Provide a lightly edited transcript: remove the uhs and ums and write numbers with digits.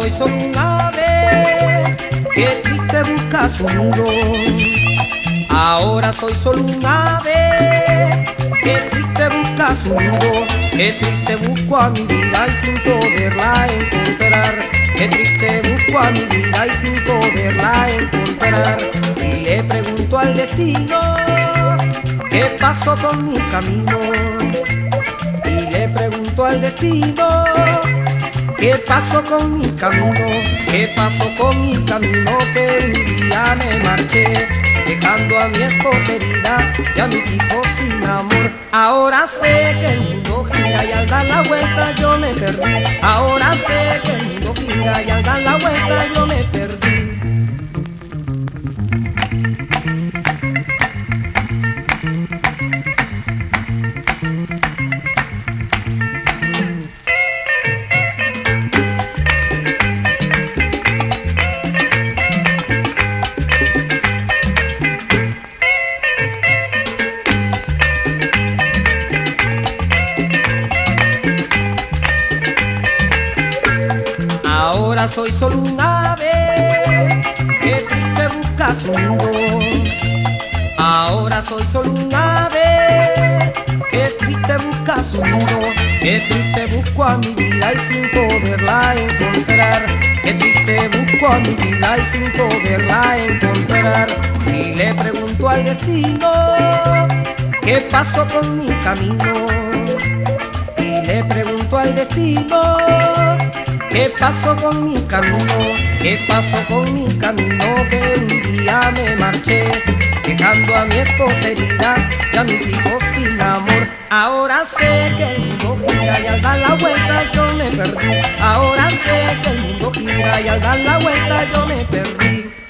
soy solo un ave que triste busca su nido. Ahora soy solo un ave que triste busca su nido. Qué triste busco a mi vida y sin poderla encontrar. Qué triste busco a mi vida y sin poderla encontrar. Y le pregunto al destino qué pasó con mi camino. Y le pregunto al destino qué pasó con mi camino. Qué pasó con mi camino, que un día me marché dejando a mi esposa herida y a mis hijos sin amor. Ahora sé que el mundo gira y al dar la vuelta yo me perdí. Ahora sé que el mundo gira y al dar la vuelta yo me perdí. Ahora soy solo un ave que triste busca su nido. Ahora soy solo un ave que triste busca su nido. Qué triste busco a mi vida y sin poderla encontrar. Qué triste busco a mi vida y sin poderla encontrar. Y le pregunto al destino qué pasó con mi camino. Y le pregunto al destino ¿qué pasó con mi camino? ¿Qué pasó con mi camino? Que un día me marché dejando a mi esposa herida y a mis hijos sin amor. Ahora sé que el mundo gira y al dar la vuelta yo me perdí. Ahora sé que el mundo gira y al dar la vuelta yo me perdí.